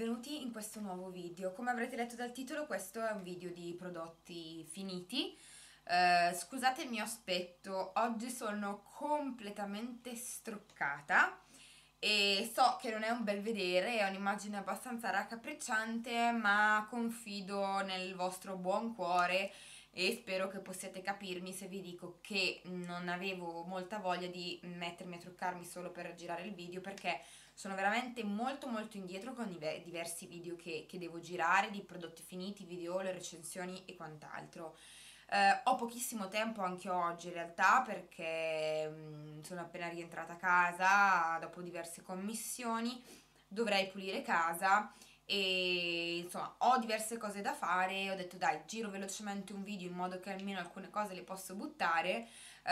benvenuti in questo nuovo video. Come avrete letto dal titolo, questo è un video di prodotti finiti. Scusate il mio aspetto, oggi sono completamente struccata e so che non è un bel vedere, è un'immagine abbastanza raccapricciante, ma confido nel vostro buon cuore e spero che possiate capirmi se vi dico che non avevo molta voglia di mettermi a truccarmi solo per girare il video, perché sono veramente molto indietro con i diversi video che devo girare, di prodotti finiti, video, le recensioni e quant'altro. Ho pochissimo tempo anche oggi in realtà, perché sono appena rientrata a casa dopo diverse commissioni, dovrei pulire casa e insomma ho diverse cose da fare. Ho detto dai, giro velocemente un video in modo che almeno alcune cose le posso buttare,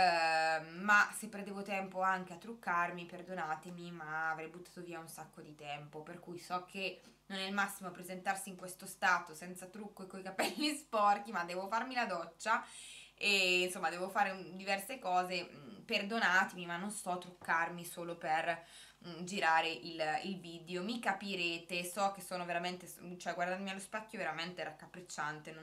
ma se perdevo tempo anche a truccarmi, perdonatemi, ma avrei buttato via un sacco di tempo, per cui so che non è il massimo presentarsi in questo stato senza trucco e coi capelli sporchi, ma devo farmi la doccia e insomma devo fare diverse cose. Perdonatemi, ma non sto a truccarmi solo per girare il video, mi capirete. So che sono veramente, cioè guardarmi allo specchio è veramente raccapricciante,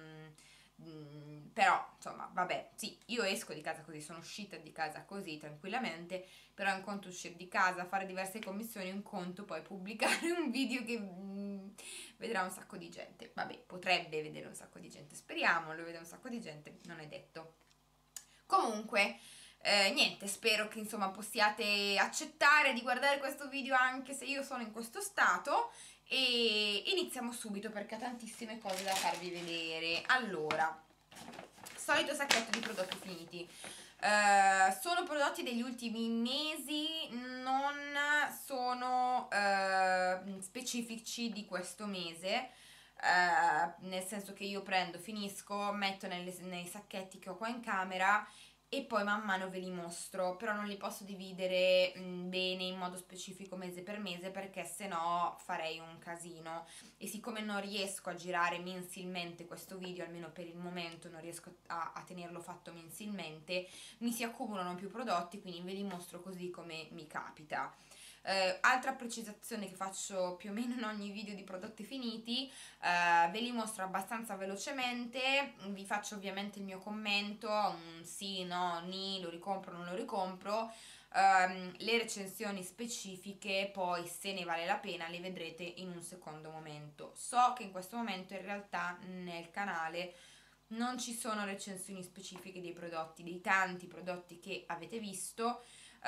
però insomma vabbè, sì, io esco di casa così, sono uscita di casa così tranquillamente, però è un conto uscire di casa, fare diverse commissioni, un conto poi pubblicare un video che vedrà un sacco di gente. Vabbè, potrebbe vedere un sacco di gente, speriamo lo veda un sacco di gente, non è detto. Comunque niente, spero che insomma possiate accettare di guardare questo video anche se io sono in questo stato, e iniziamo subito perché ho tantissime cose da farvi vedere. Allora, solito sacchetto di prodotti finiti. Sono prodotti degli ultimi mesi, non sono specifici di questo mese, nel senso che io prendo, finisco, metto nei sacchetti che ho qua in camera e poi man mano ve li mostro, però non li posso dividere bene in modo specifico mese per mese, perché se no farei un casino, e siccome non riesco a girare mensilmente questo video, almeno per il momento non riesco a tenerlo fatto mensilmente, mi si accumulano più prodotti, quindi ve li mostro così come mi capita. Altra precisazione che faccio più o meno in ogni video di prodotti finiti, ve li mostro abbastanza velocemente, vi faccio ovviamente il mio commento, un sì, no, ni, lo ricompro, non lo ricompro. Le recensioni specifiche poi, se ne vale la pena, le vedrete in un secondo momento. So che in questo momento in realtà nel canale non ci sono recensioni specifiche dei prodotti, dei tanti prodotti che avete visto,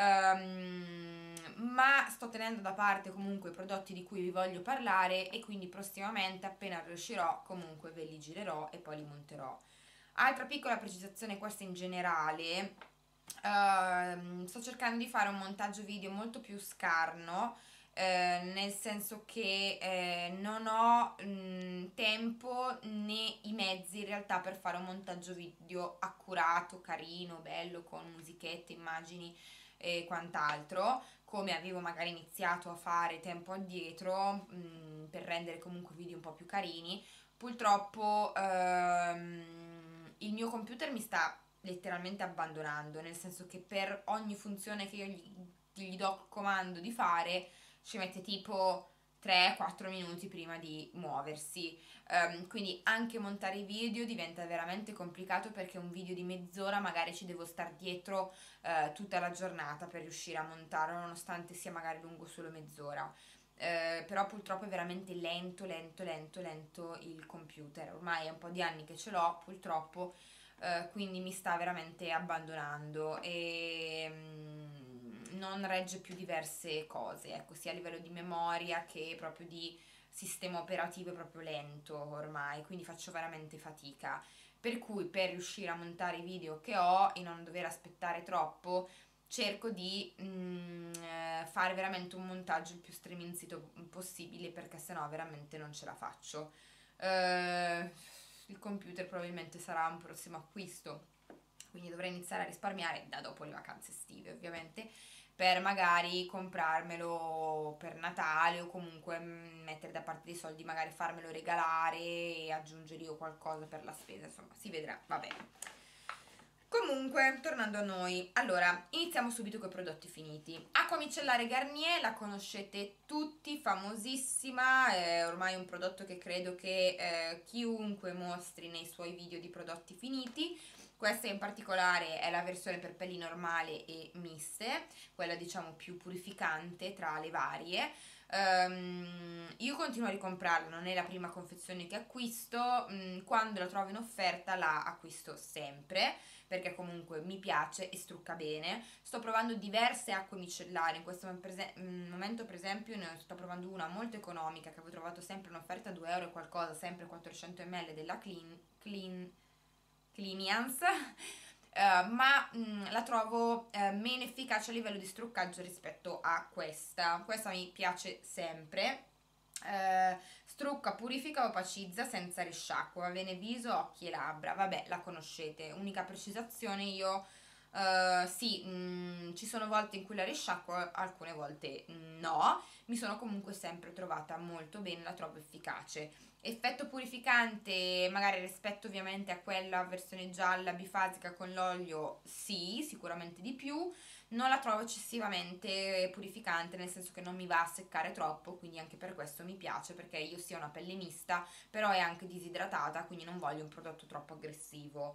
ma sto tenendo da parte comunque i prodotti di cui vi voglio parlare, e quindi prossimamente, appena riuscirò, comunque ve li girerò e poi li monterò. Altra piccola precisazione, questa in generale: sto cercando di fare un montaggio video molto più scarno, nel senso che non ho tempo né i mezzi in realtà per fare un montaggio video accurato, carino, bello, con musichette, immagini e quant'altro, come avevo magari iniziato a fare tempo addietro, per rendere comunque video un po' più carini. Purtroppo il mio computer mi sta letteralmente abbandonando, nel senso che per ogni funzione che io gli do comando di fare ci mette tipo 3-4 minuti prima di muoversi. Quindi anche montare i video diventa veramente complicato, perché un video di mezz'ora magari ci devo star dietro tutta la giornata per riuscire a montarlo, nonostante sia magari lungo solo mezz'ora. Però purtroppo è veramente lento il computer, ormai è un po' di anni che ce l'ho purtroppo, quindi mi sta veramente abbandonando e non regge più diverse cose, ecco, sia a livello di memoria che proprio di sistema operativo. È proprio lento ormai, quindi faccio veramente fatica, per cui per riuscire a montare i video che ho e non dover aspettare troppo, cerco di fare veramente un montaggio il più streminzito possibile, perché sennò veramente non ce la faccio. Il computer probabilmente sarà un prossimo acquisto, quindi dovrei iniziare a risparmiare da dopo le vacanze estive ovviamente, per magari comprarmelo per Natale, o comunque mettere da parte dei soldi, magari farmelo regalare e aggiungere io qualcosa per la spesa, insomma si vedrà, vabbè. Comunque, tornando a noi, allora, iniziamo subito con i prodotti finiti. Acqua micellare Garnier, la conoscete tutti, famosissima, è ormai un prodotto che credo che chiunque mostri nei suoi video di prodotti finiti. Questa in particolare è la versione per pelli normale e miste, quella diciamo più purificante tra le varie. Io continuo a ricomprarla, non è la prima confezione che acquisto, quando la trovo in offerta la acquisto sempre perché comunque mi piace e strucca bene. Sto provando diverse acque micellari, in questo momento per esempio ne sto provando una molto economica che avevo trovato sempre in offerta a 2 euro e qualcosa, sempre 400 ml della Clinians. Ma la trovo meno efficace a livello di struccaggio rispetto a questa mi piace sempre. Strucca, purifica, opacizza senza risciacquo, va bene viso, occhi e labbra, vabbè la conoscete. Unica precisazione, io sì, ci sono volte in cui la risciacquo, alcune volte no, mi sono comunque sempre trovata molto bene, la trovo efficace. Effetto purificante, magari rispetto ovviamente a quella versione gialla bifasica con l'olio, sì, sicuramente di più. Non la trovo eccessivamente purificante, nel senso che non mi va a seccare troppo, quindi anche per questo mi piace, perché io sia una pelle mista, però è anche disidratata, quindi non voglio un prodotto troppo aggressivo.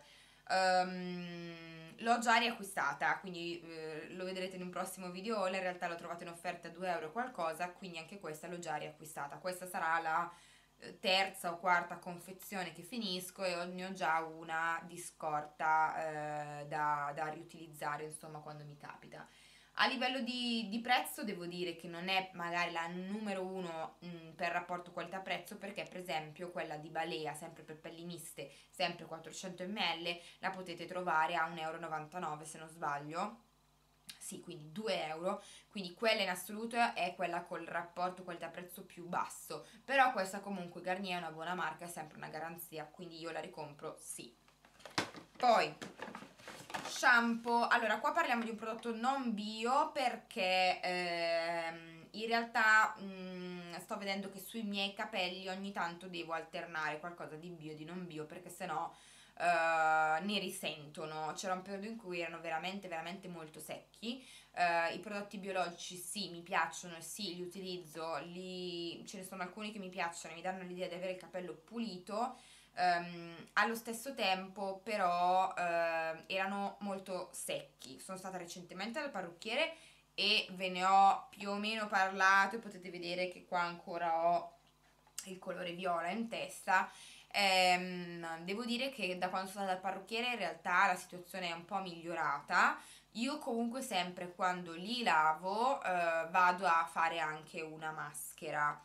L'ho già riacquistata, quindi lo vedrete in un prossimo video. In realtà l'ho trovata in offerta a 2 euro e qualcosa, quindi anche questa l'ho già riacquistata. Questa sarà la terza o quarta confezione che finisco e ne ho già una di scorta da riutilizzare, insomma, quando mi capita. A livello di prezzo devo dire che non è magari la numero uno per rapporto qualità-prezzo, perché per esempio quella di Balea, sempre per pelli miste, sempre 400 ml, la potete trovare a 1,99 euro se non sbaglio. Sì, quindi 2 euro, quindi quella in assoluto è quella col rapporto qualità-prezzo più basso, però questa comunque Garnier è una buona marca, è sempre una garanzia, quindi io la ricompro, sì. Poi shampoo, allora qua parliamo di un prodotto non bio perché in realtà sto vedendo che sui miei capelli ogni tanto devo alternare qualcosa di bio e di non bio, perché sennò ne risentono. C'era un periodo in cui erano veramente veramente molto secchi. I prodotti biologici sì, mi piacciono, sì, li utilizzo, ce ne sono alcuni che mi piacciono, mi danno l'idea di avere il capello pulito. Allo stesso tempo però erano molto secchi. Sono stata recentemente dal parrucchiere e ve ne ho più o meno parlato, e potete vedere che qua ancora ho il colore viola in testa. Devo dire che da quando sono stata dal parrucchiere in realtà la situazione è un po' migliorata. Io comunque sempre quando li lavo vado a fare anche una maschera.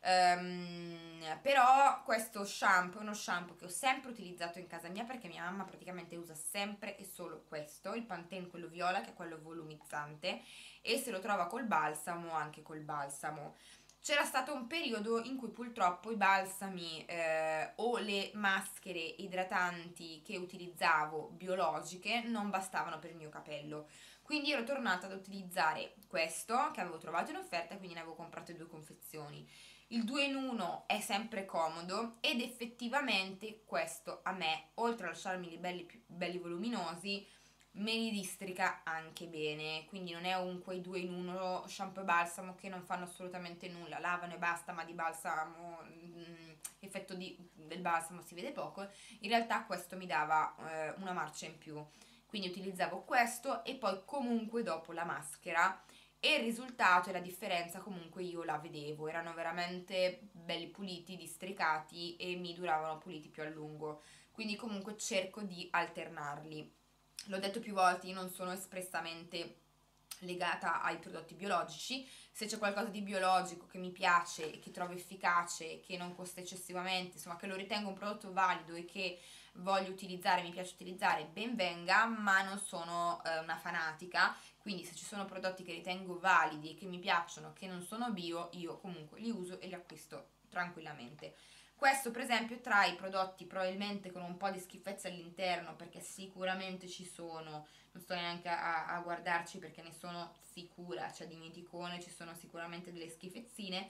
Però questo shampoo è uno shampoo che ho sempre utilizzato in casa mia, perché mia mamma praticamente usa sempre e solo questo, il Pantene quello viola, che è quello volumizzante, e se lo trova col balsamo, anche col balsamo. C'era stato un periodo in cui purtroppo i balsami o le maschere idratanti che utilizzavo biologiche non bastavano per il mio capello. Quindi ero tornata ad utilizzare questo che avevo trovato in offerta, quindi ne avevo comprate 2 confezioni. Il 2 in 1 è sempre comodo ed effettivamente questo a me, oltre a lasciarmi i belli voluminosi, me li districa anche bene. Quindi non è un quei 2 in 1 shampoo e balsamo che non fanno assolutamente nulla, lavano e basta, ma di balsamo, effetto del balsamo si vede poco. In realtà questo mi dava una marcia in più. Quindi utilizzavo questo e poi comunque dopo la maschera, e il risultato e la differenza comunque io la vedevo, erano veramente belli puliti, districati e mi duravano puliti più a lungo, quindi comunque cerco di alternarli. L'ho detto più volte, io non sono espressamente legata ai prodotti biologici. Se c'è qualcosa di biologico che mi piace e che trovo efficace, che non costa eccessivamente, insomma che lo ritengo un prodotto valido e che voglio utilizzare, mi piace utilizzare, ben venga, ma non sono una fanatica. Quindi se ci sono prodotti che ritengo validi e che mi piacciono, che non sono bio, io comunque li uso e li acquisto tranquillamente. Questo per esempio tra i prodotti probabilmente con un po' di schifezze all'interno, perché sicuramente ci sono, non sto neanche a guardarci perché ne sono sicura, cioè dimenticone, ci sono sicuramente delle schifezzine,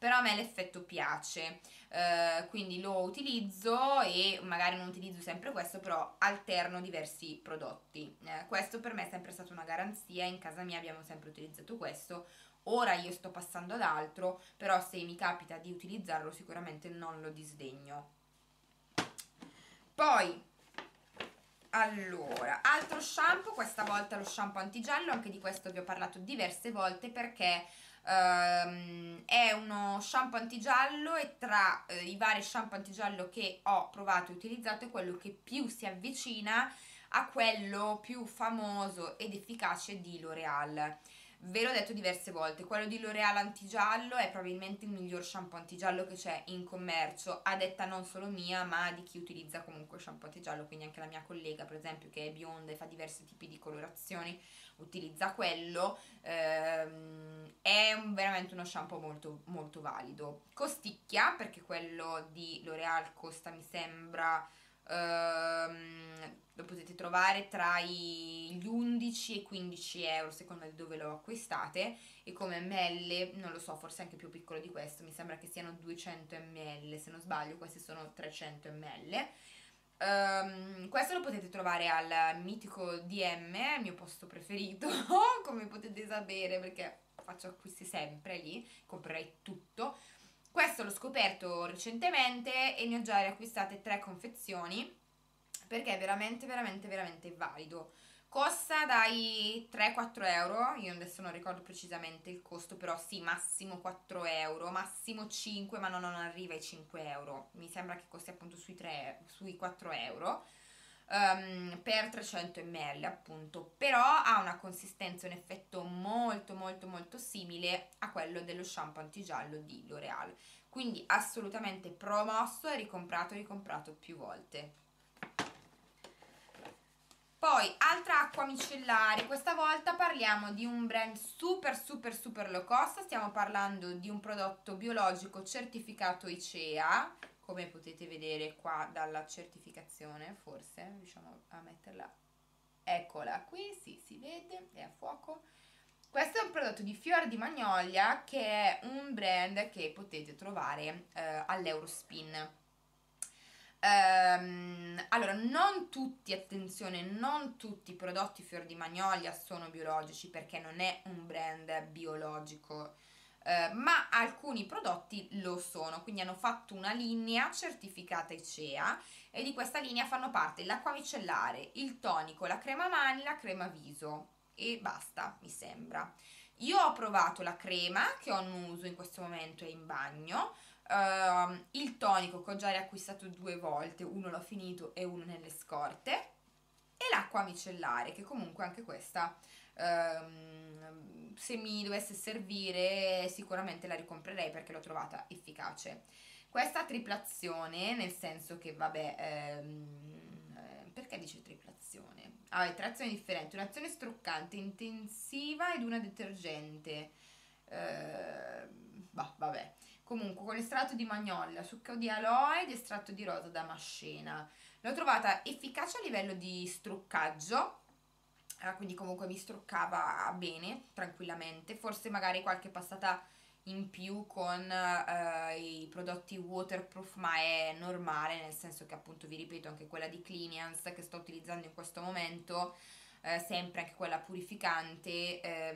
però a me l'effetto piace, quindi lo utilizzo e magari non utilizzo sempre questo, però alterno diversi prodotti. Questo per me è sempre stata una garanzia, in casa mia abbiamo sempre utilizzato questo. Ora io sto passando ad altro, però se mi capita di utilizzarlo sicuramente non lo disdegno. Poi, allora, altro shampoo, questa volta lo shampoo antigiallo, anche di questo vi ho parlato diverse volte perché è uno shampoo antigiallo e tra i vari shampoo antigiallo che ho provato e utilizzato è quello che più si avvicina a quello più famoso ed efficace di L'Oreal. Ve l'ho detto diverse volte, quello di L'Oreal antigiallo è probabilmente il miglior shampoo antigiallo che c'è in commercio, a detta non solo mia, ma di chi utilizza comunque shampoo antigiallo, quindi anche la mia collega, per esempio, che è bionda e fa diversi tipi di colorazioni, utilizza quello. È veramente uno shampoo molto, molto valido. Costicchia, perché quello di L'Oreal costa, mi sembra, lo potete trovare tra gli 11 e i 15 euro secondo di dove lo acquistate, e come ml non lo so, forse anche più piccolo di questo, mi sembra che siano 200 ml se non sbaglio, questi sono 300 ml. Questo lo potete trovare al mitico DM, il mio posto preferito come potete sapere, perché faccio acquisti sempre lì, comprerei tutto. Questo l'ho scoperto recentemente e ne ho già riacquistate 3 confezioni perché è veramente veramente veramente valido. Costa dai 3-4 euro, io adesso non ricordo precisamente il costo, però sì, massimo 4 euro, massimo 5, ma non arriva ai 5 euro. Mi sembra che costi appunto sui 4 euro. Per 300 ml appunto, però ha una consistenza e un effetto molto molto molto simile a quello dello shampoo antigiallo di L'Oreal, quindi assolutamente promosso e ricomprato più volte. Poi, altra acqua micellare, questa volta parliamo di un brand super super super low cost, stiamo parlando di un prodotto biologico certificato ICEA, come potete vedere qua dalla certificazione, forse riusciamo a metterla, eccola qui, sì, si vede, è a fuoco. Questo è un prodotto di Fior di Magnolia, che è un brand che potete trovare all'Eurospin. Allora, non tutti, attenzione, non tutti i prodotti Fior di Magnolia sono biologici perché non è un brand biologico, ma alcuni prodotti lo sono, quindi hanno fatto una linea certificata ICEA e di questa linea fanno parte l'acqua micellare, il tonico, la crema mani, la crema viso e basta, mi sembra. Io ho provato la crema che ho in uso in questo momento è in bagno, il tonico che ho già riacquistato 2 volte, uno l'ho finito e uno nelle scorte, e l'acqua micellare che comunque anche questa, se mi dovesse servire sicuramente la ricomprerei perché l'ho trovata efficace. Questa triplazione, nel senso che vabbè, perché dice triplazione? Ah, è 3 azioni differenti, un'azione struccante, intensiva ed una detergente. Bah, vabbè. Comunque, con estratto di magnolia, succo di aloe ed estratto di rosa damascena. L'ho trovata efficace a livello di struccaggio, quindi comunque mi struccava bene, tranquillamente. Forse magari qualche passata in più con i prodotti waterproof, ma è normale, nel senso che appunto vi ripeto anche quella di Cliniance che sto utilizzando in questo momento, sempre anche quella purificante,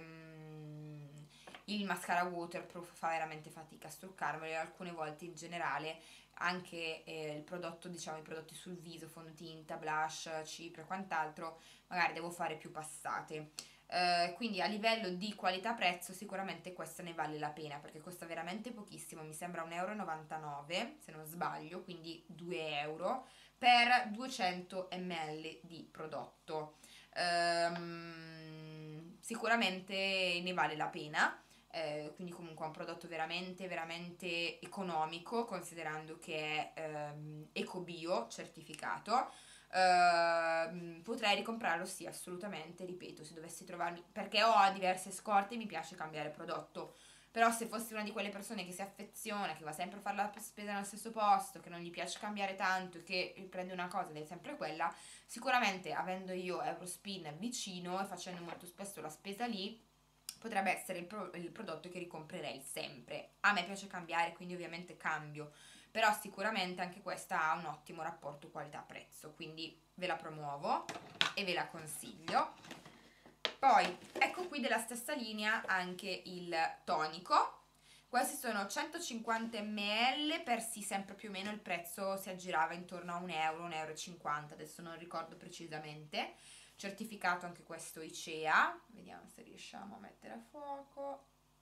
il mascara waterproof fa veramente fatica a struccarmelo, e alcune volte in generale anche il prodotto, diciamo i prodotti sul viso, fondotinta, blush, cipria e quant'altro, magari devo fare più passate. Quindi a livello di qualità-prezzo sicuramente questa ne vale la pena perché costa veramente pochissimo, mi sembra 1,99 euro se non sbaglio, quindi 2 euro per 200 ml di prodotto. Sicuramente ne vale la pena, quindi comunque è un prodotto veramente veramente economico considerando che è eco-bio certificato. Potrei ricomprarlo, sì, assolutamente, ripeto, se dovessi trovarmi, perché ho diverse scorte e mi piace cambiare prodotto, però se fossi una di quelle persone che si affeziona, che va sempre a fare la spesa nello stesso posto, che non gli piace cambiare tanto, che prende una cosa ed è sempre quella, sicuramente avendo io Eurospin vicino e facendo molto spesso la spesa lì, potrebbe essere il prodotto che ricomprerei sempre. A me piace cambiare, quindi ovviamente cambio, però sicuramente anche questa ha un ottimo rapporto qualità-prezzo, quindi ve la promuovo e ve la consiglio. Poi ecco qui della stessa linea anche il tonico. Questi sono 150 ml, per sì, sempre più o meno il prezzo si aggirava intorno a 1 euro, 1,50 euro, adesso non ricordo precisamente. Certificato anche questo ICEA, vediamo se riusciamo a mettere a fuoco.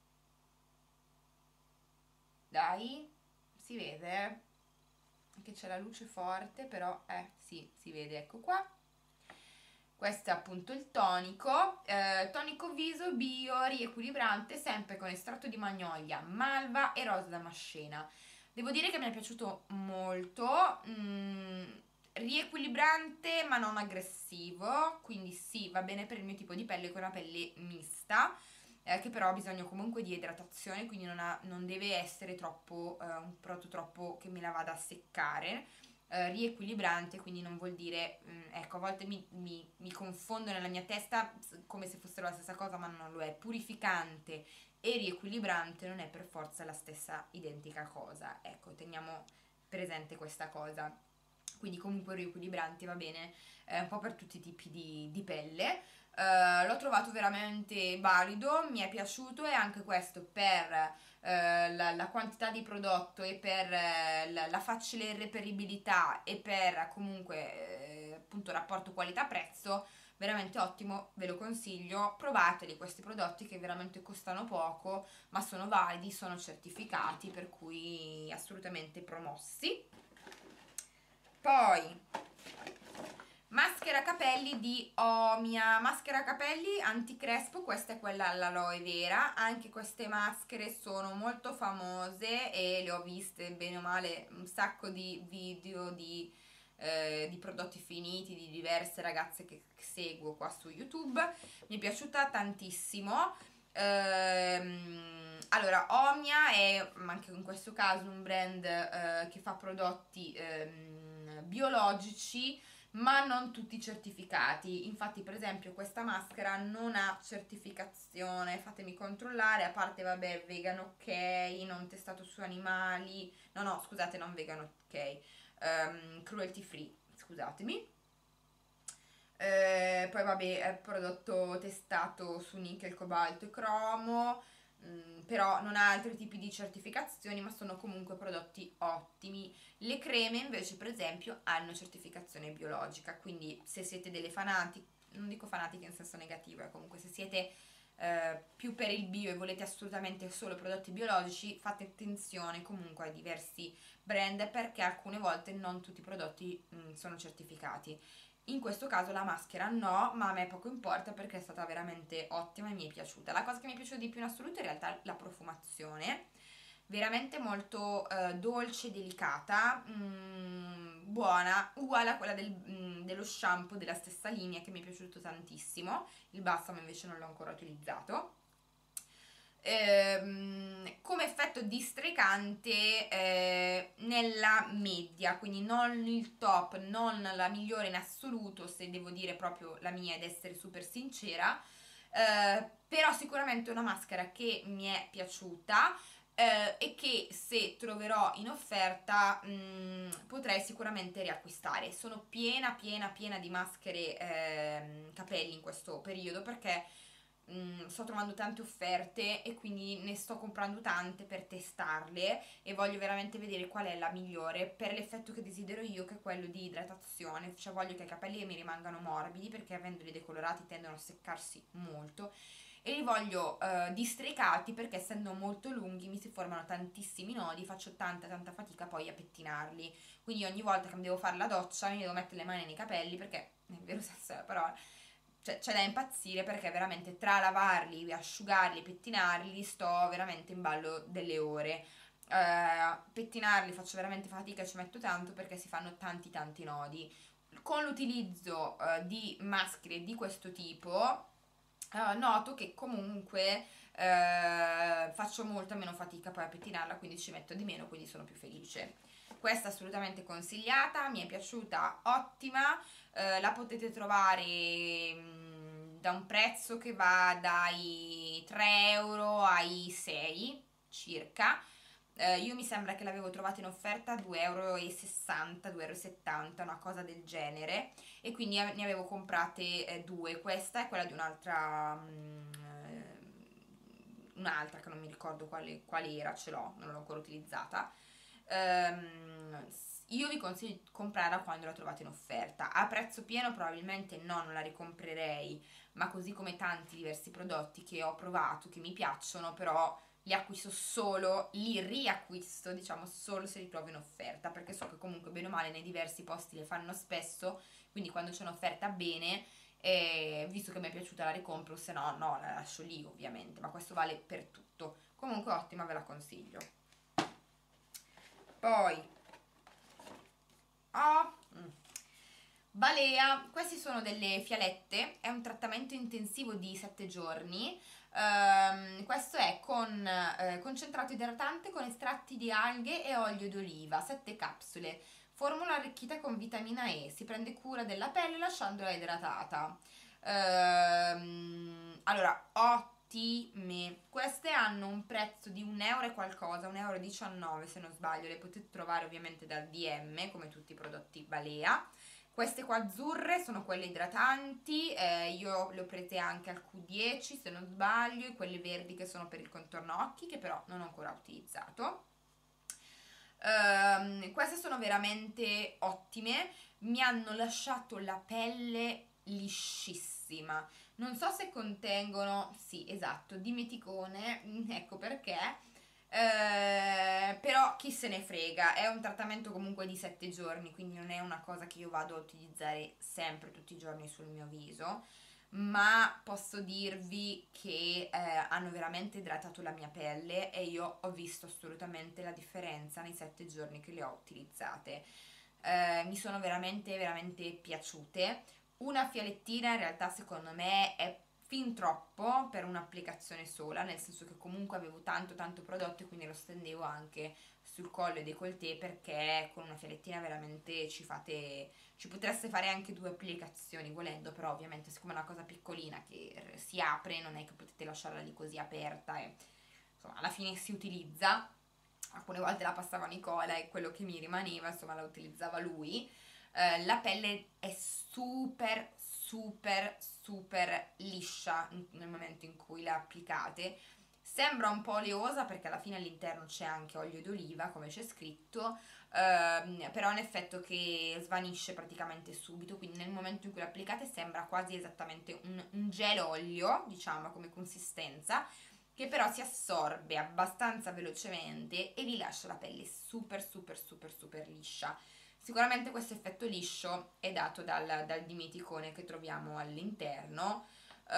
Dai, si vede che c'è la luce forte, però sì, si vede, ecco qua. Questo è appunto il tonico, tonico viso bio riequilibrante, sempre con estratto di magnolia, malva e rosa damascena. Devo dire che mi è piaciuto molto, riequilibrante ma non aggressivo, quindi sì, va bene per il mio tipo di pelle, che è una pelle mista, che però ha bisogno comunque di idratazione, quindi non deve essere troppo, un prodotto troppo che me la vada a seccare. Riequilibrante, quindi non vuol dire, ecco, a volte mi confondo nella mia testa come se fossero la stessa cosa, ma non lo è. Purificante e riequilibrante non è per forza la stessa identica cosa, ecco, teniamo presente questa cosa. Quindi comunque riequilibrante va bene un po' per tutti i tipi di pelle. L'ho trovato veramente valido, mi è piaciuto, e anche questo per la quantità di prodotto e per la facile reperibilità e per comunque appunto rapporto qualità-prezzo, veramente ottimo, ve lo consiglio. Provateli questi prodotti che veramente costano poco, ma sono validi, sono certificati, per cui assolutamente promossi. Poi maschera capelli di Omia, maschera capelli anticrespo, questa è quella all'aloe vera. Anche queste maschere sono molto famose e le ho viste bene o male un sacco di video di prodotti finiti di diverse ragazze che seguo qua su YouTube. Mi è piaciuta tantissimo. Allora, Omia è anche in questo caso un brand che fa prodotti biologici, ma non tutti certificati. Infatti, per esempio, questa maschera non ha certificazione, fatemi controllare, a parte, vabbè, vegan ok, non testato su animali, no, scusate, non vegan ok, cruelty free, scusatemi. Poi vabbè, è prodotto testato su nickel, cobalto e cromo, però non ha altri tipi di certificazioni, ma sono comunque prodotti ottimi. Le creme invece, per esempio, hanno certificazione biologica, quindi se siete delle fanatiche, non dico fanatiche in senso negativo, comunque se siete più per il bio e volete assolutamente solo prodotti biologici, fate attenzione comunque ai diversi brand, perché alcune volte non tutti i prodotti sono certificati. In questo caso la maschera no, ma a me poco importa perché è stata veramente ottima e mi è piaciuta. La cosa che mi è piaciuta di più in assoluto in realtà è la profumazione, veramente molto dolce, delicata, buona, uguale a quella dello shampoo della stessa linea, che mi è piaciuto tantissimo. Il balsamo invece non l'ho ancora utilizzato. Come effetto districante nella media, quindi non il top, non la migliore in assoluto, se devo dire proprio la mia ed essere super sincera, però sicuramente una maschera che mi è piaciuta e che se troverò in offerta potrei sicuramente riacquistare. Sono piena di maschere capelli in questo periodo, perché sto trovando tante offerte e quindi ne sto comprando tante per testarle, e voglio veramente vedere qual è la migliore per l'effetto che desidero io, che è quello di idratazione. Cioè voglio che i capelli mi rimangano morbidi, perché avendoli decolorati tendono a seccarsi molto, e li voglio districati, perché essendo molto lunghi mi si formano tantissimi nodi, faccio tanta fatica poi a pettinarli, quindi ogni volta che mi devo fare la doccia mi devo mettere le mani nei capelli, perché nel vero senso della parola, cioè, c'è da impazzire, perché veramente tra lavarli, asciugarli, pettinarli sto veramente in ballo delle ore. Pettinarli faccio veramente fatica e ci metto tanto, perché si fanno tanti nodi. Con l'utilizzo di maschere di questo tipo noto che comunque faccio molta meno fatica poi a pettinarla, quindi ci metto di meno, quindi sono più felice. Questa assolutamente consigliata, mi è piaciuta, ottima. La potete trovare ripetuta, un prezzo che va dai 3 euro ai 6 circa. Io mi sembra che l'avevo trovata in offerta a 2,60 euro, 2,70 euro, una cosa del genere, e quindi ne avevo comprate due. Questa è quella di un'altra che non mi ricordo quale era, ce l'ho, non l'ho ancora utilizzata. Io vi consiglio di comprarla quando la trovate in offerta. A prezzo pieno probabilmente no, non la ricomprerei, ma così come tanti diversi prodotti che ho provato, che mi piacciono, però li acquisto solo, li riacquisto, diciamo, solo se li trovo in offerta, perché so che comunque bene o male nei diversi posti le fanno spesso, quindi quando c'è un'offerta bene, visto che mi è piaciuta la ricompro, se no no, la lascio lì ovviamente, ma questo vale per tutto. Comunque ottima, ve la consiglio. Poi Balea, questi sono delle fialette, è un trattamento intensivo di 7 giorni. Questo è con concentrato idratante con estratti di alghe e olio d'oliva, 7 capsule. Formula arricchita con vitamina E, si prende cura della pelle lasciandola idratata. Allora, ottime. Queste hanno un prezzo di 1 euro e qualcosa, 1,19 euro se non sbaglio. Le potete trovare ovviamente dal DM, come tutti i prodotti Balea. Queste qua azzurre sono quelle idratanti, io le ho prese anche al Q10 se non sbaglio, e quelle verdi che sono per il contorno occhi, che però non ho ancora utilizzato. Queste sono veramente ottime, mi hanno lasciato la pelle liscissima. Non so se contengono, sì, esatto, dimeticone, ecco perché. Però chi se ne frega, è un trattamento comunque di 7 giorni, quindi non è una cosa che io vado a utilizzare sempre tutti i giorni sul mio viso, ma posso dirvi che hanno veramente idratato la mia pelle e io ho visto assolutamente la differenza nei 7 giorni che le ho utilizzate. Mi sono veramente veramente piaciute. Una fialettina in realtà secondo me è fin troppo per un'applicazione sola, nel senso che comunque avevo tanto prodotto e quindi lo stendevo anche sul collo e décolleté, perché con una fialettina veramente ci potreste fare anche 2 applicazioni volendo, però ovviamente siccome è una cosa piccolina che si apre non è che potete lasciarla lì così aperta, e insomma alla fine si utilizza. Alcune volte la passava Nicola e quello che mi rimaneva insomma la utilizzava lui. La pelle è super liscia nel momento in cui la applicate. Sembra un po' oleosa perché alla fine all'interno c'è anche olio d'oliva, come c'è scritto, però è un effetto che svanisce praticamente subito, quindi nel momento in cui l'applicate sembra quasi esattamente un gel olio, diciamo, come consistenza, che però si assorbe abbastanza velocemente e vi lascia la pelle super liscia. Sicuramente questo effetto liscio è dato dal dimeticone che troviamo all'interno,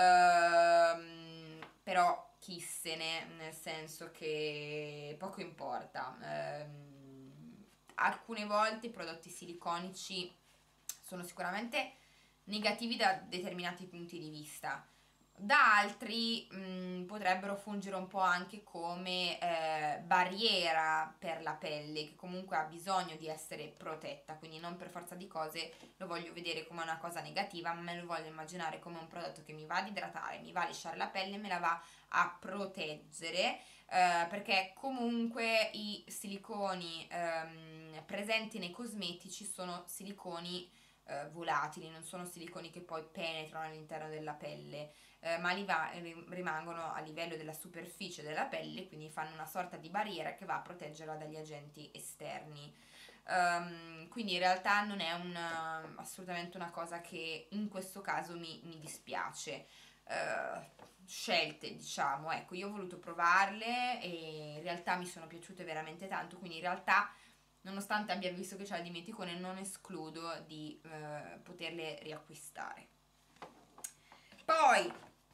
però chi se ne, nel senso che poco importa. Alcune volte i prodotti siliconici sono sicuramente negativi da determinati punti di vista. Da altri potrebbero fungere un po' anche come barriera per la pelle, che comunque ha bisogno di essere protetta, quindi non per forza di cose lo voglio vedere come una cosa negativa, ma me lo voglio immaginare come un prodotto che mi va ad idratare, mi va a lisciare la pelle e me la va a proteggere, perché comunque i siliconi presenti nei cosmetici sono siliconi volatili, non sono siliconi che poi penetrano all'interno della pelle, ma rimangono a livello della superficie della pelle, quindi fanno una sorta di barriera che va a proteggerla dagli agenti esterni. Quindi in realtà non è assolutamente una cosa che in questo caso mi dispiace. Scelte, diciamo, ecco, io ho voluto provarle e in realtà mi sono piaciute veramente tanto, quindi in realtà nonostante abbia visto che c'è il dimenticone non escludo di poterle riacquistare. Poi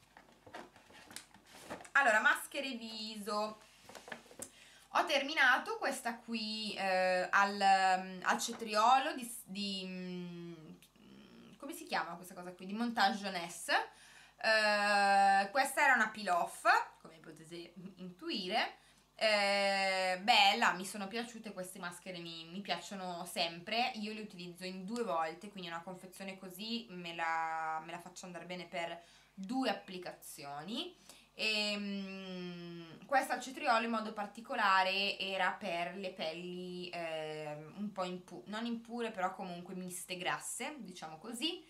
allora, maschere viso, ho terminato questa qui al cetriolo come si chiama questa cosa qui? Di Montage Jeunesse. Questa era una peel off, come potete intuire, bella, bella, mi sono piaciute queste maschere, mi piacciono sempre, io le utilizzo in 2 volte, quindi una confezione così me la faccio andare bene per 2 applicazioni. Questa al cetriolo in modo particolare era per le pelli un po' non impure, però comunque miste grasse, diciamo così.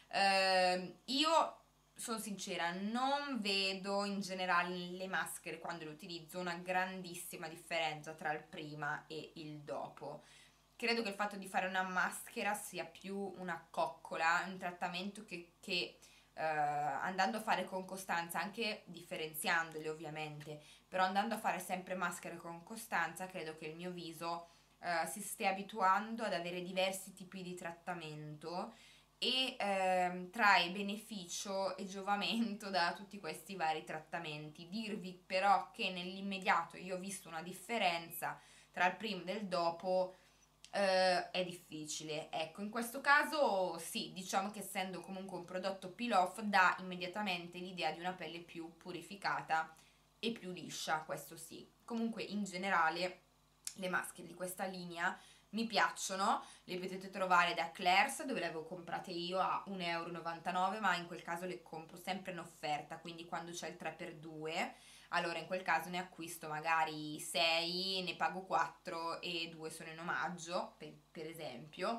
Io sono sincera, non vedo in generale le maschere quando le utilizzo una grandissima differenza tra il prima e il dopo. Credo che il fatto di fare una maschera sia più una coccola, un trattamento che andando a fare con costanza, anche differenziandole ovviamente, però andando a fare sempre maschere con costanza, credo che il mio viso si stia abituando ad avere diversi tipi di trattamento e trae beneficio e giovamento da tutti questi vari trattamenti. Dirvi però che nell'immediato io ho visto una differenza tra il prima e il dopo è difficile. Ecco, in questo caso sì, diciamo che essendo comunque un prodotto peel off dà immediatamente l'idea di una pelle più purificata e più liscia, questo sì. Comunque in generale le maschere di questa linea mi piacciono, le potete trovare da Claire's dove le avevo comprate io a 1,99 €, ma in quel caso le compro sempre in offerta, quindi quando c'è il 3x2 allora in quel caso ne acquisto magari 6, ne pago 4 e 2 sono in omaggio, per esempio.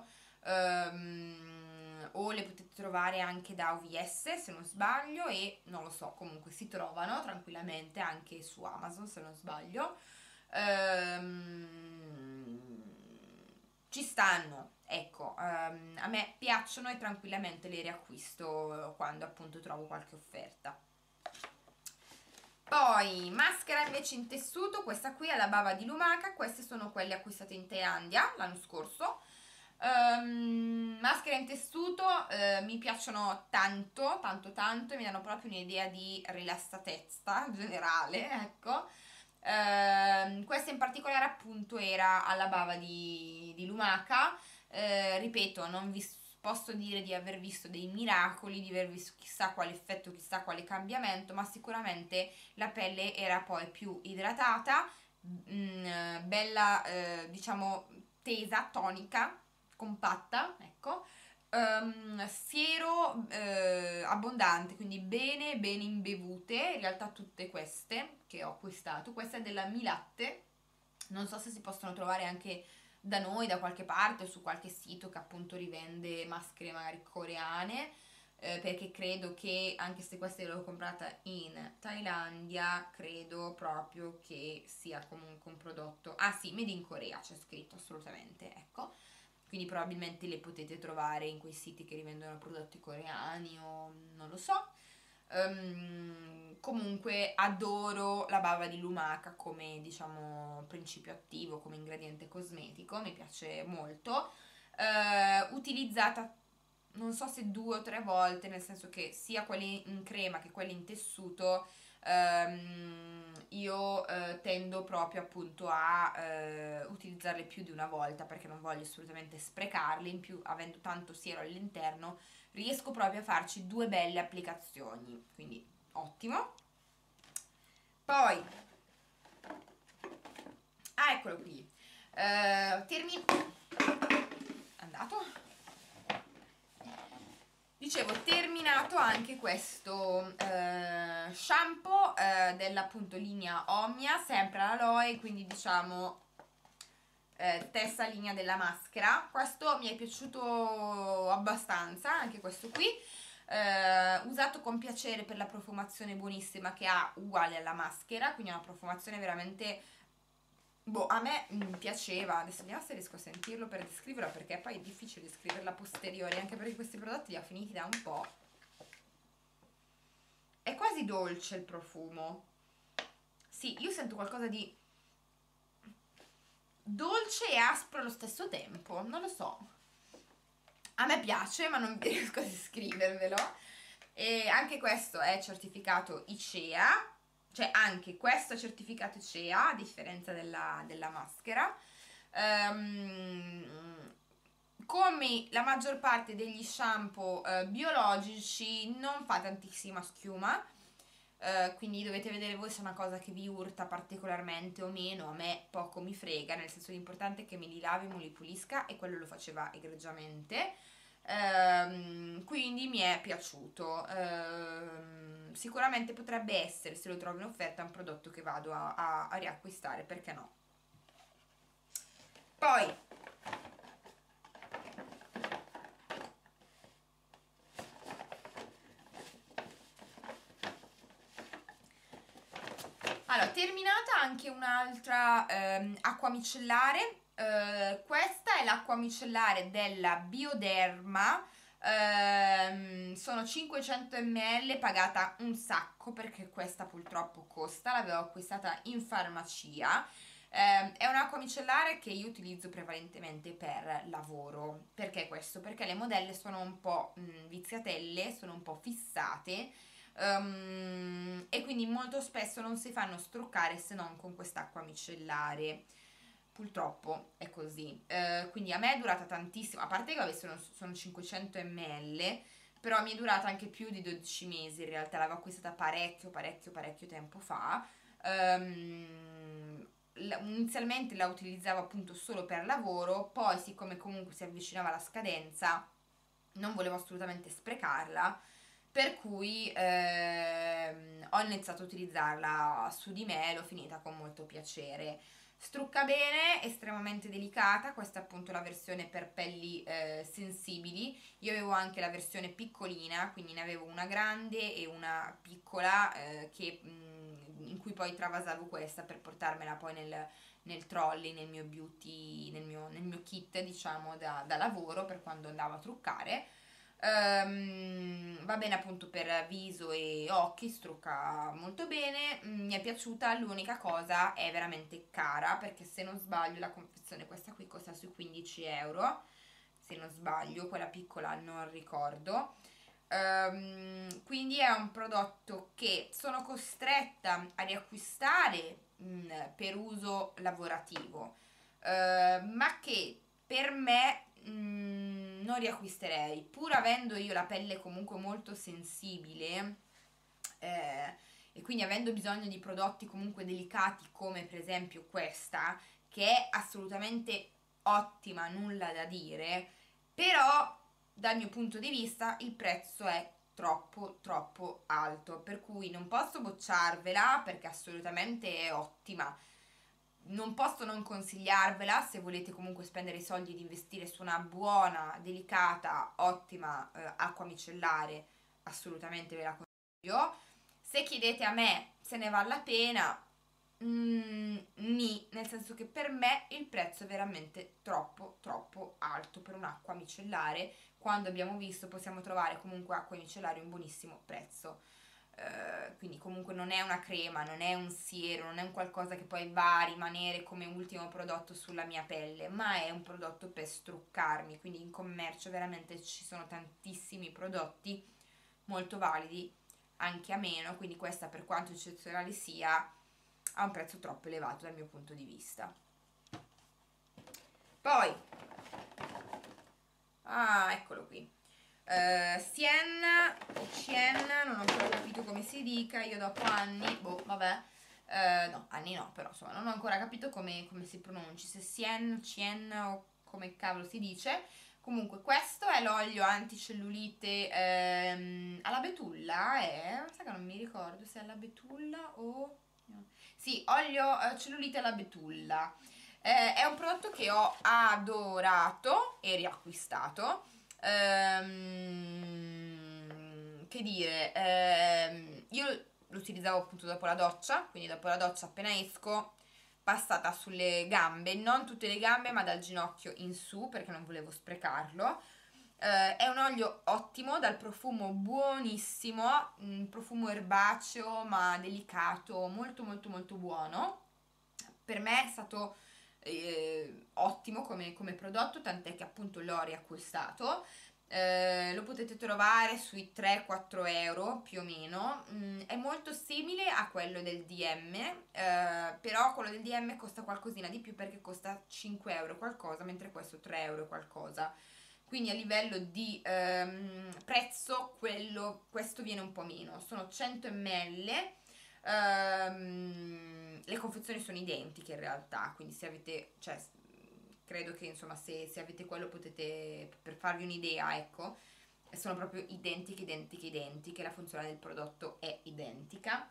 O le potete trovare anche da OVS se non sbaglio e non lo so, comunque si trovano tranquillamente anche su Amazon se non sbaglio. Ci stanno, ecco, a me piacciono e tranquillamente le riacquisto quando appunto trovo qualche offerta. Poi maschera invece in tessuto, questa qui è la bava di lumaca, queste sono quelle acquistate in Thailandia l'anno scorso. Maschere in tessuto mi piacciono tanto, tanto, tanto e mi danno proprio un'idea di rilassatezza generale, ecco. Questa in particolare appunto era alla bava di lumaca. Ripeto, non vi posso dire di aver visto dei miracoli, di aver visto chissà quale effetto, chissà quale cambiamento, ma sicuramente la pelle era poi più idratata, bella, diciamo, tesa, tonica, compatta, ecco. Siero abbondante, quindi bene bene imbevute, in realtà tutte queste che ho acquistato. Questa è della Milatte, non so se si possono trovare anche da noi, da qualche parte, o su qualche sito che appunto rivende maschere magari coreane, perché credo che anche se questa l'ho comprata in Thailandia, credo proprio che sia comunque un prodotto, ah sì, made in Corea c'è scritto assolutamente, ecco, quindi probabilmente le potete trovare in quei siti che rivendono prodotti coreani o non lo so. Comunque adoro la bava di lumaca come diciamo principio attivo, come ingrediente cosmetico, mi piace molto. Utilizzata non so se 2 o 3 volte, nel senso che sia quelli in crema che quelli in tessuto, io tendo proprio appunto a utilizzarle più di una volta perché non voglio assolutamente sprecarle, in più avendo tanto siero all'interno riesco proprio a farci 2 belle applicazioni, quindi ottimo. Poi, eccolo qui, andato. Dicevo, terminato anche questo shampoo dell'appunto linea Omnia, sempre all'aloe, quindi diciamo stessa linea della maschera. Questo mi è piaciuto abbastanza, anche questo qui. Usato con piacere per la profumazione buonissima che ha, uguale alla maschera, quindi è una profumazione veramente, boh, a me piaceva. Adesso vediamo se riesco a sentirlo per descriverlo, perché poi è difficile descriverla a posteriori, anche perché questi prodotti li ho finiti da un po'. È quasi dolce il profumo. Sì, io sento qualcosa di dolce e aspro allo stesso tempo, non lo so. A me piace, ma non riesco a descrivervelo. E anche questo è certificato ICEA, cioè anche questo è certificato ICEA, a differenza della maschera. Come la maggior parte degli shampoo biologici non fa tantissima schiuma, quindi dovete vedere voi se è una cosa che vi urta particolarmente o meno. A me poco mi frega, nel senso l'importante è che me li lavi, me li pulisca, e quello lo faceva egregiamente. Quindi mi è piaciuto. Sicuramente potrebbe essere, se lo trovo in offerta, un prodotto che vado a riacquistare, perché no? Poi allora, terminata anche un'altra acqua micellare. Questa è l'acqua micellare della Bioderma. Sono 500 ml, pagata un sacco perché questa purtroppo costa. L'avevo acquistata in farmacia. È un'acqua micellare che io utilizzo prevalentemente per lavoro. Perché questo? Perché le modelle sono un po' viziatelle, sono un po' fissate. E quindi molto spesso non si fanno struccare se non con quest'acqua micellare. Purtroppo è così. Quindi a me è durata tantissimo, a parte che vabbè, sono 500 ml, però mi è durata anche più di 12 mesi in realtà. L'avevo acquistata parecchio tempo fa. Inizialmente la utilizzavo appunto solo per lavoro, poi siccome comunque si avvicinava la scadenza non volevo assolutamente sprecarla, per cui ho iniziato a utilizzarla su di me e l'ho finita con molto piacere. Strucca bene, estremamente delicata. Questa è appunto la versione per pelli sensibili. Io avevo anche la versione piccolina, quindi ne avevo una grande e una piccola, in cui poi travasavo questa per portarmela poi nel trolley, nel mio beauty, nel mio kit, diciamo, da lavoro, per quando andavo a truccare. Va bene appunto per viso e occhi, strucca molto bene. Mi è piaciuta. L'unica cosa è veramente cara, perché se non sbaglio la confezione, questa qui, costa sui 15 euro, se non sbaglio, quella piccola non ricordo. Quindi è un prodotto che sono costretta a riacquistare per uso lavorativo, ma che per me non riacquisterei, pur avendo io la pelle comunque molto sensibile, e quindi avendo bisogno di prodotti comunque delicati, come per esempio questa, che è assolutamente ottima, nulla da dire. Però dal mio punto di vista il prezzo è troppo alto, per cui non posso bocciarvela perché assolutamente è ottima. Non posso non consigliarvela se volete comunque spendere i soldi ed investire su una buona, delicata, ottima acqua micellare. Assolutamente ve la consiglio. Se chiedete a me se ne vale la pena, nì, nel senso che per me il prezzo è veramente troppo alto per un'acqua micellare, quando abbiamo visto possiamo trovare comunque acque micellari a un buonissimo prezzo. Quindi comunque non è una crema, non è un siero, non è un qualcosa che poi va a rimanere come ultimo prodotto sulla mia pelle, ma è un prodotto per struccarmi. Quindi in commercio veramente ci sono tantissimi prodotti molto validi anche a meno, quindi questa, per quanto eccezionale sia, ha un prezzo troppo elevato dal mio punto di vista. Poi eccolo qui. Cien, non ho ancora capito come si dica. Io dopo anni, vabbè, no, anni no, però insomma, non ho ancora capito come si pronunci, se Cien o come cavolo si dice. Comunque, questo è l'olio anticellulite alla betulla. Sai che non mi ricordo se è alla betulla o. Sì, olio cellulite alla betulla. È un prodotto che ho adorato e riacquistato. Che dire, io lo utilizzavo appunto dopo la doccia, quindi dopo la doccia appena esco, passata sulle gambe, non tutte le gambe ma dal ginocchio in su, perché non volevo sprecarlo. È un olio ottimo, dal profumo buonissimo, un profumo erbaceo ma delicato, molto buono. Per me è stato ottimo come prodotto, tant'è che appunto l'ho riacquistato. Lo potete trovare sui 3-4 euro più o meno. È molto simile a quello del DM, però quello del DM costa qualcosina di più perché costa 5 euro qualcosa, mentre questo 3 euro qualcosa. quindi a livello di prezzo questo viene un po' meno, sono 100 ml. Le confezioni sono identiche in realtà, quindi se avete, cioè, credo che insomma se avete quello potete, per farvi un'idea, ecco, sono proprio identiche, identiche, identiche, la funzione del prodotto è identica.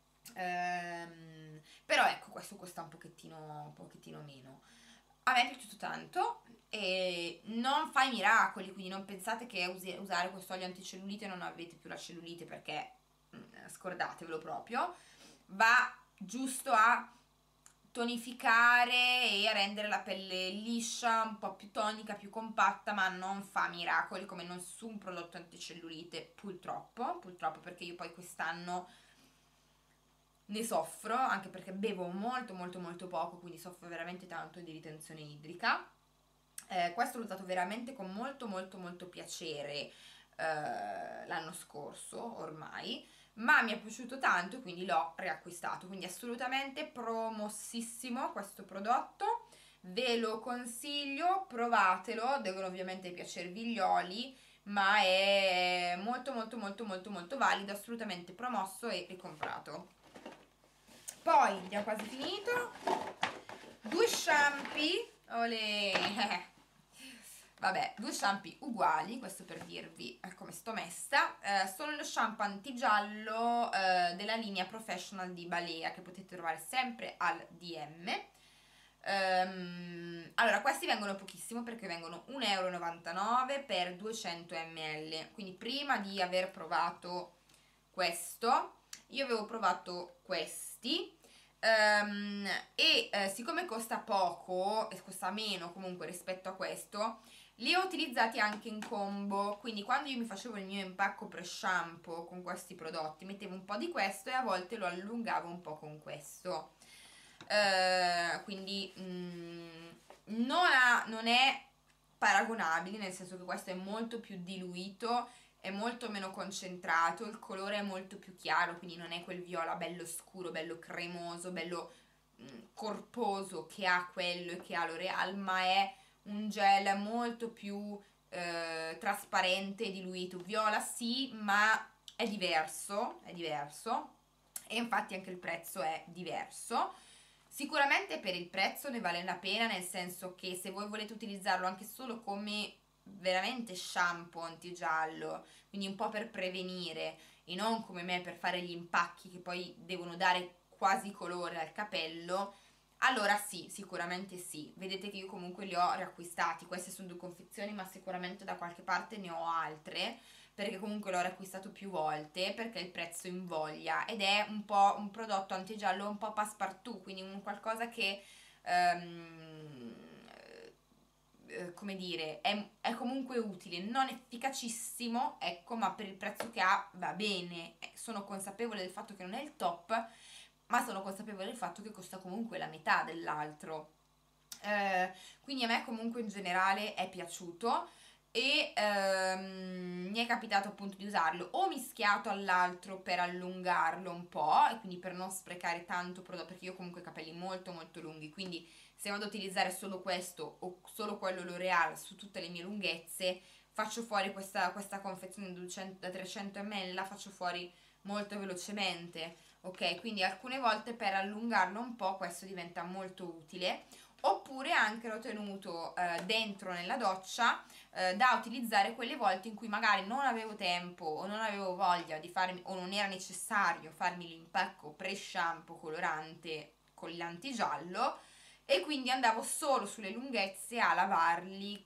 Però ecco, questo costa un pochettino meno. A me è piaciuto tanto e non fa i miracoli, quindi non pensate che usare questo olio anticellulite non avete più la cellulite, perché scordatevelo proprio. Va giusto a tonificare e a rendere la pelle liscia, un po' più tonica, più compatta, ma non fa miracoli come nessun prodotto anticellulite, purtroppo, perché io poi quest'anno ne soffro, anche perché bevo molto molto molto poco, quindi soffro veramente tanto di ritenzione idrica. Questo l'ho usato veramente con molto molto molto piacere l'anno scorso ormai, ma mi è piaciuto tanto, quindi l'ho riacquistato, quindi assolutamente promossissimo questo prodotto, ve lo consiglio, provatelo, devono ovviamente piacervi gli oli, ma è molto molto molto molto molto valido, assolutamente promosso e ricomprato. Poi abbiamo quasi finito, due shampoo, olè. Vabbè, due shampoo uguali, questo per dirvi come sto messa. Sono lo shampoo antigiallo della linea Professional di Balea, che potete trovare sempre al DM. Allora, questi vengono pochissimo perché vengono 1,99 € per 200 ml. Quindi prima di aver provato questo, io avevo provato questi. Siccome costa poco e costa meno comunque rispetto a questo, li ho utilizzati anche in combo, quindi quando io mi facevo il mio impacco pre-shampoo con questi prodotti mettevo un po' di questo e a volte lo allungavo un po' con questo. Quindi non è paragonabile, nel senso che questo è molto più diluito, è molto meno concentrato, il colore è molto più chiaro, quindi non è quel viola bello scuro, bello cremoso, bello corposo che ha quello e che ha L'Oreal, ma è un gel molto più trasparente e diluito. Viola sì, ma è diverso, e infatti anche il prezzo è diverso. Sicuramente per il prezzo ne vale la pena, nel senso che se voi volete utilizzarlo anche solo come veramente shampoo antigiallo, quindi un po' per prevenire e non come me per fare gli impacchi che poi devono dare quasi colore al capello, allora sì, sicuramente sì. Vedete che io comunque li ho riacquistati, queste sono due confezioni, ma sicuramente da qualche parte ne ho altre, perché comunque l'ho riacquistato più volte, perché il prezzo invoglia ed è un po' un prodotto antigiallo un po' passepartout, quindi un qualcosa che come dire, è comunque utile, non efficacissimo, ecco, ma per il prezzo che ha va bene. Sono consapevole del fatto che non è il top, ma sono consapevole del fatto che costa comunque la metà dell'altro. Quindi a me comunque in generale è piaciuto e mi è capitato appunto di usarlo o mischiato all'altro per allungarlo un po' e quindi per non sprecare tanto prodotto, perché io comunque ho i capelli molto molto lunghi, quindi se vado ad utilizzare solo questo o solo quello L'Oreal su tutte le mie lunghezze, faccio fuori questa confezione da 300 ml, la faccio fuori molto velocemente, ok? Quindi alcune volte per allungarlo un po' questo diventa molto utile, oppure anche l'ho tenuto dentro nella doccia da utilizzare quelle volte in cui magari non avevo tempo o non avevo voglia di farmi, o non era necessario farmi l'impacco pre-shampoo colorante con l'antigiallo, e quindi andavo solo sulle lunghezze a lavarli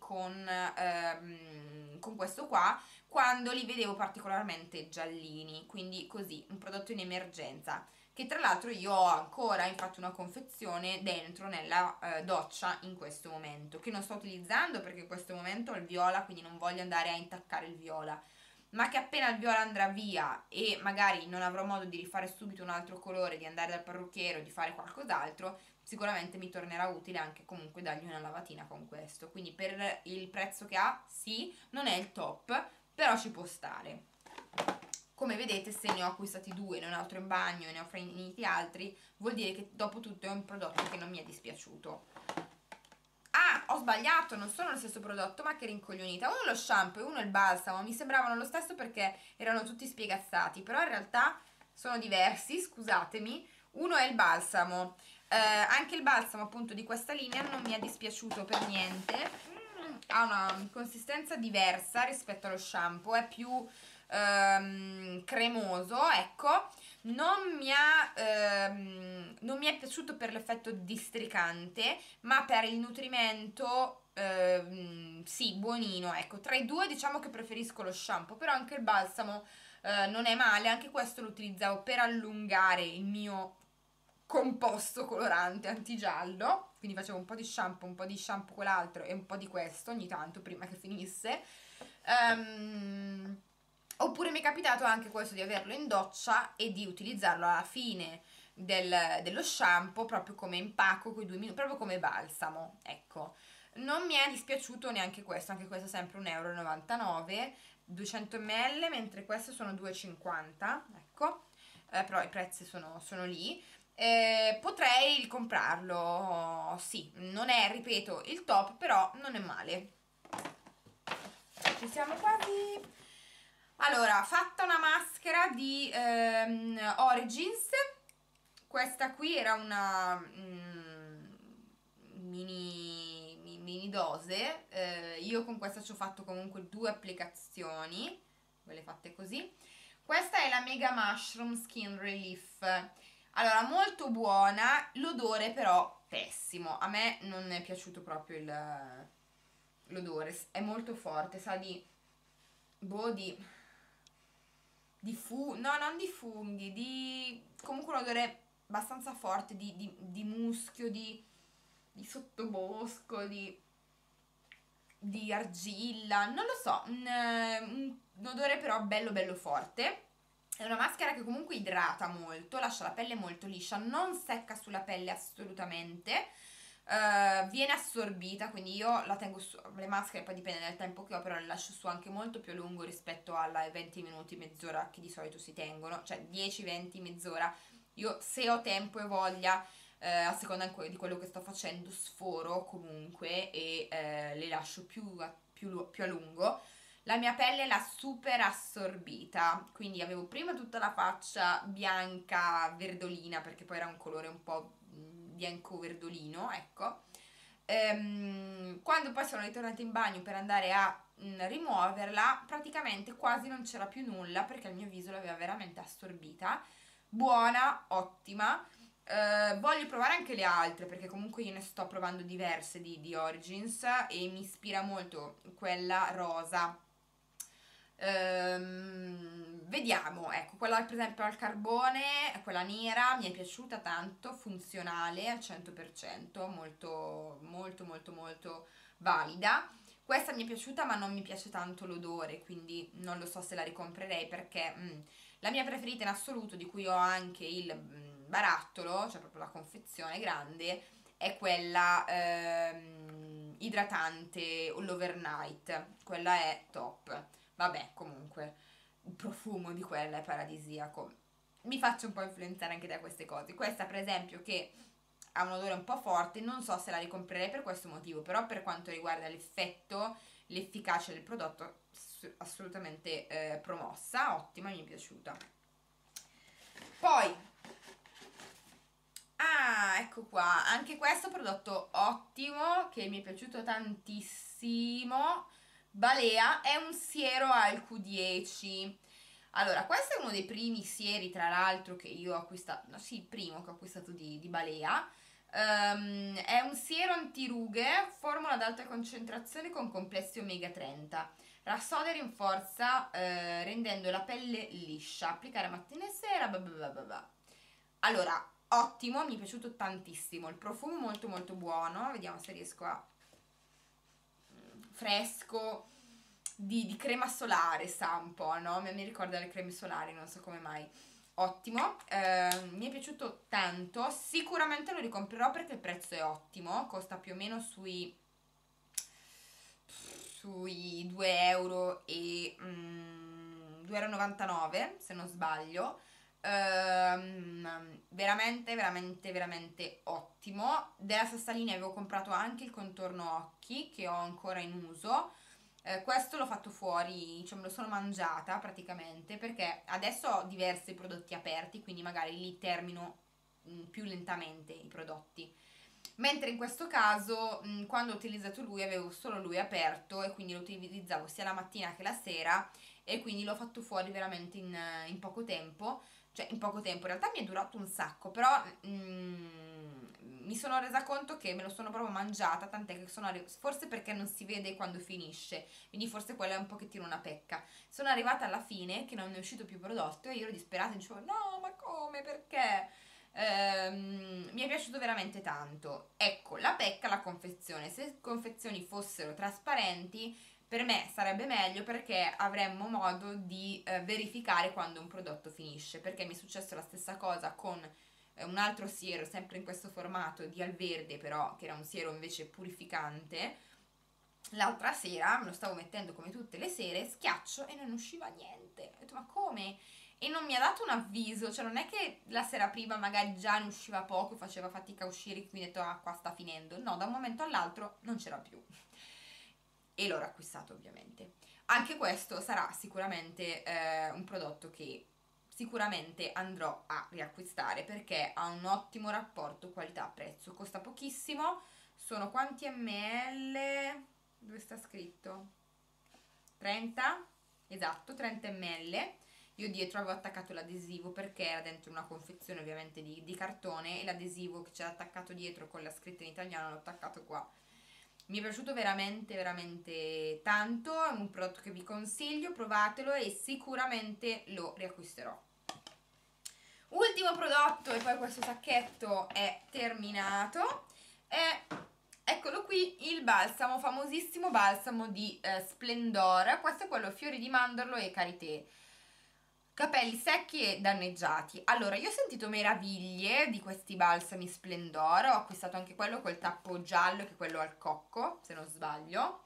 con questo qua quando li vedevo particolarmente giallini, quindi così, un prodotto in emergenza, che tra l'altro io ho ancora infatti una confezione dentro nella doccia in questo momento, che non sto utilizzando perché in questo momento ho il viola, quindi non voglio andare a intaccare il viola, ma che appena il viola andrà via e magari non avrò modo di rifare subito un altro colore, di andare dal parrucchiere o di fare qualcos'altro, sicuramente mi tornerà utile anche comunque dargli una lavatina con questo. Quindi per il prezzo che ha, sì, non è il top, però ci può stare. Come vedete, se ne ho acquistati due, ne ho un altro in bagno e ne ho finiti altri, vuol dire che dopo tutto è un prodotto che non mi è dispiaciuto. Ah, ho sbagliato, non sono lo stesso prodotto, ma che rincoglionita. Uno è lo shampoo e uno è il balsamo, mi sembravano lo stesso perché erano tutti spiegazzati, però in realtà sono diversi, scusatemi. Uno è il balsamo, anche il balsamo appunto di questa linea non mi è dispiaciuto per niente. Ha una consistenza diversa rispetto allo shampoo, è più cremoso, ecco. Non mi è piaciuto per l'effetto districante, ma per il nutrimento sì, buonino, ecco. Tra i due diciamo che preferisco lo shampoo, però anche il balsamo non è male, anche questo lo utilizzavo per allungare il mio composto colorante antigiallo, quindi facevo un po' di shampoo quell'altro e un po' di questo ogni tanto prima che finisse. Oppure mi è capitato anche questo di averlo in doccia e di utilizzarlo alla fine dello shampoo proprio come impacco, quei 2 minuti, proprio come balsamo, ecco. Non mi è dispiaciuto neanche questo, anche questo è sempre 1,99 euro, 200 ml, mentre questo sono 2,50, ecco. Però i prezzi sono lì. Potrei comprarlo, sì, non è, ripeto, il top, però non è male. Ci siamo quasi. Allora, fatta una maschera di Origins, questa qui era una mini dose, io con questa ci ho fatto comunque 2 applicazioni, quelle fatte così. Questa è la Mega Mushroom Skin Relief. Allora, molto buona, l'odore però pessimo. A me non è piaciuto proprio l'odore, è molto forte, sa di boh, no, non di funghi, di comunque un odore abbastanza forte di muschio, di sottobosco, di argilla, non lo so, un odore però bello bello forte. È una maschera che comunque idrata molto, lascia la pelle molto liscia, non secca sulla pelle assolutamente, viene assorbita, quindi io la tengo su, le maschere poi dipende dal tempo che ho, però le lascio su anche molto più a lungo rispetto alla 20 minuti, mezz'ora che di solito si tengono, cioè 10, 20, mezz'ora. Io se ho tempo e voglia, a seconda di quello che sto facendo, sforo comunque e le lascio più a lungo. La mia pelle l'ha super assorbita, quindi avevo prima tutta la faccia bianca verdolina, perché poi era un colore un po' bianco verdolino, ecco. Quando poi sono ritornata in bagno per andare a rimuoverla, praticamente quasi non c'era più nulla perché il mio viso l'aveva veramente assorbita. Buona, ottima. Voglio provare anche le altre perché comunque io ne sto provando diverse di Origins e mi ispira molto quella rosa. Vediamo, ecco, quella per esempio al carbone, quella nera mi è piaciuta tanto, funzionale al 100%, molto molto molto molto valida. Questa mi è piaciuta ma non mi piace tanto l'odore, quindi non lo so se la ricomprerei perché la mia preferita in assoluto, di cui ho anche il barattolo, cioè proprio la confezione grande, è quella idratante, l'overnight, quella è top. Vabbè, comunque, il profumo di quella è paradisiaco. Mi faccio un po' influenzare anche da queste cose. Questa, per esempio, che ha un odore un po' forte, non so se la ricomprerei per questo motivo, però per quanto riguarda l'effetto, l'efficacia del prodotto, assolutamente promossa, ottima, mi è piaciuta. Poi, ecco qua, anche questo prodotto ottimo, che mi è piaciuto tantissimo. Balea è un siero al Q10. Allora, questo è uno dei primi sieri, tra l'altro, che io ho acquistato, no, sì, il primo che ho acquistato di Balea. È un siero antirughe, formula ad alta concentrazione con complessi omega 30. Rassoda e rinforza, rendendo la pelle liscia. Applicare mattina e sera, bla bla bla bla bla. Allora, ottimo, mi è piaciuto tantissimo. Il profumo molto molto buono. Vediamo se riesco a fresco di crema solare, sa un po', no? Mi ricorda le creme solari, non so come mai. Ottimo, mi è piaciuto tanto, sicuramente lo ricomprerò perché il prezzo è ottimo, costa più o meno sui 2 euro e 2,99 euro se non sbaglio. veramente veramente veramente ottimo. Della stessa linea avevo comprato anche il contorno occhi che ho ancora in uso. Questo l'ho fatto fuori, cioè me lo sono mangiata praticamente, perché adesso ho diversi prodotti aperti, quindi magari li termino più lentamente i prodotti. Mentre in questo caso, quando ho utilizzato lui, avevo solo lui aperto e quindi lo utilizzavo sia la mattina che la sera, e quindi l'ho fatto fuori veramente in poco tempo. Cioè, in poco tempo, in realtà mi è durato un sacco, però mi sono resa conto che me lo sono proprio mangiata, tant'è che forse perché non si vede quando finisce, quindi forse quella è un pochettino una pecca. Sono arrivata alla fine che non ne è uscito più prodotto e io ero disperata e dicevo no, ma come, perché? Mi è piaciuto veramente tanto. Ecco, la pecca, la confezione. Se le confezioni fossero trasparenti, per me sarebbe meglio, perché avremmo modo di verificare quando un prodotto finisce. Perché mi è successo la stessa cosa con un altro siero, sempre in questo formato di Alverde, però che era un siero invece purificante. L'altra sera me lo stavo mettendo come tutte le sere, schiaccio e non usciva niente. Ho detto, ma come? E non mi ha dato un avviso, cioè non è che la sera prima magari già ne usciva poco e faceva fatica a uscire, quindi ho detto, ah, qua sta finendo. No, da un momento all'altro non c'era più. E l'ho acquistato ovviamente. Anche questo sarà sicuramente un prodotto che sicuramente andrò a riacquistare, perché ha un ottimo rapporto qualità-prezzo. Costa pochissimo, sono quanti ml? Dove sta scritto? 30? Esatto, 30 ml. Io dietro avevo attaccato l'adesivo perché era dentro una confezione ovviamente di cartone, e l'adesivo che c'era attaccato dietro con la scritta in italiano l'ho attaccato qua. Mi è piaciuto veramente veramente tanto, è un prodotto che vi consiglio, provatelo e sicuramente lo riacquisterò. Ultimo prodotto, e poi questo sacchetto è terminato, è, eccolo qui, il balsamo, famosissimo balsamo di Splendor. Questo è quello fiori di mandorlo e karité. Capelli secchi e danneggiati. Allora, io ho sentito meraviglie di questi balsami Splendor, ho acquistato anche quello col tappo giallo, che è quello al cocco, se non sbaglio.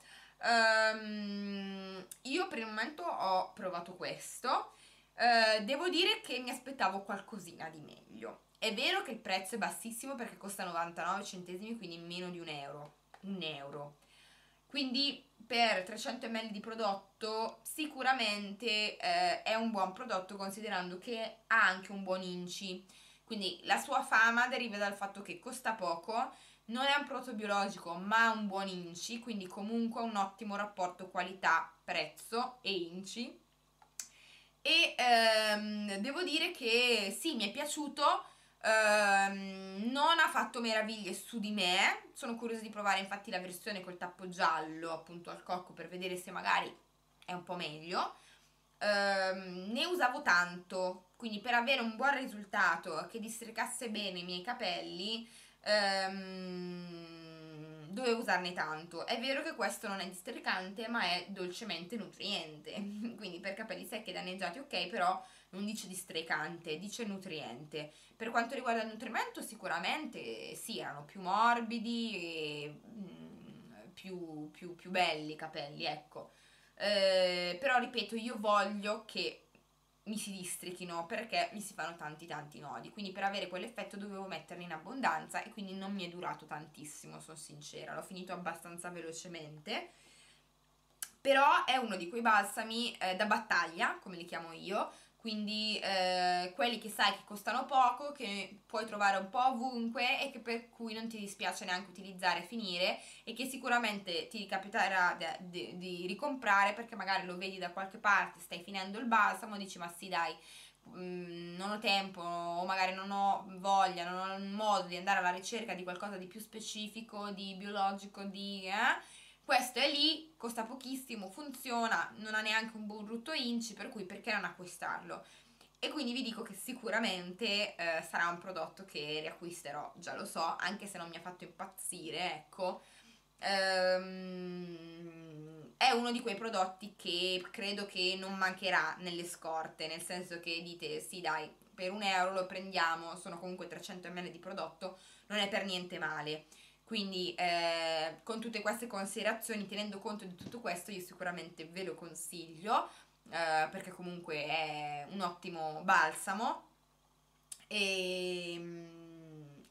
Io per il momento ho provato questo. Devo dire che mi aspettavo qualcosina di meglio. È vero che il prezzo è bassissimo perché costa 99 centesimi, quindi meno di un euro. Un euro. Quindi per 300 ml di prodotto sicuramente è un buon prodotto, considerando che ha anche un buon inci. Quindi la sua fama deriva dal fatto che costa poco, non è un prodotto biologico ma ha un buon inci, quindi comunque un ottimo rapporto qualità-prezzo e inci. E devo dire che sì, mi è piaciuto. Non ha fatto meraviglie su di me. Sono curiosa di provare infatti la versione col tappo giallo appunto al cocco, per vedere se magari è un po' meglio. Ne usavo tanto, quindi per avere un buon risultato che districasse bene i miei capelli, dovevo usarne tanto. È vero che questo non è districante, ma è dolcemente nutriente. Quindi per capelli secchi e danneggiati ok, però non dice districante, dice nutriente. Per quanto riguarda il nutrimento, sicuramente sì, erano più morbidi e più belli i capelli, ecco. Però ripeto, io voglio che mi si districhino, perché mi si fanno tanti tanti nodi, quindi per avere quell'effetto dovevo metterne in abbondanza, e quindi non mi è durato tantissimo, sono sincera, l'ho finito abbastanza velocemente. Però è uno di quei balsami da battaglia, come li chiamo io, quindi quelli che sai che costano poco, che puoi trovare un po' ovunque e che per cui non ti dispiace neanche utilizzare e finire, e che sicuramente ti capiterà di ricomprare, perché magari lo vedi da qualche parte, stai finendo il balsamo, dici ma sì dai, non ho tempo o magari non ho voglia, non ho modo di andare alla ricerca di qualcosa di più specifico, di biologico, questo è lì, costa pochissimo, funziona, non ha neanche un brutto inci, per cui perché non acquistarlo? E quindi vi dico che sicuramente sarà un prodotto che riacquisterò, già lo so, anche se non mi ha fatto impazzire, ecco. È uno di quei prodotti che credo che non mancherà nelle scorte, nel senso che dite sì dai, per un euro lo prendiamo, sono comunque 300 ml di prodotto, non è per niente male. Quindi con tutte queste considerazioni, tenendo conto di tutto questo, io sicuramente ve lo consiglio, perché comunque è un ottimo balsamo. E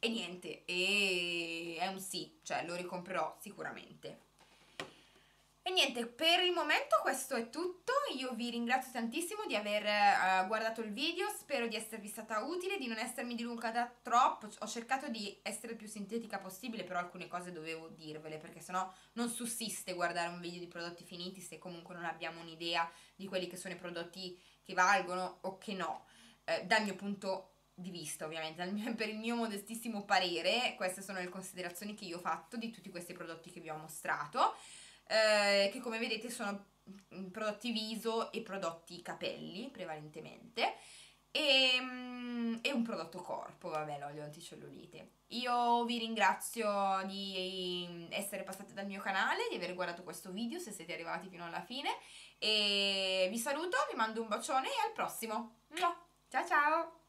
E niente, e è un sì, cioè lo ricomprerò sicuramente. E niente, per il momento questo è tutto, io vi ringrazio tantissimo di aver guardato il video, spero di esservi stata utile, di non essermi dilungata troppo, ho cercato di essere il più sintetica possibile, però alcune cose dovevo dirvele, perché sennò non sussiste guardare un video di prodotti finiti se comunque non abbiamo un'idea di quelli che sono i prodotti che valgono o che no, dal mio punto di vista ovviamente, per il mio modestissimo parere, queste sono le considerazioni che io ho fatto di tutti questi prodotti che vi ho mostrato. Che come vedete sono prodotti viso e prodotti capelli prevalentemente e un prodotto corpo, vabbè, l'olio anticellulite. Io vi ringrazio di essere passati dal mio canale, di aver guardato questo video se siete arrivati fino alla fine e vi saluto, vi mando un bacione e al prossimo. Ciao ciao!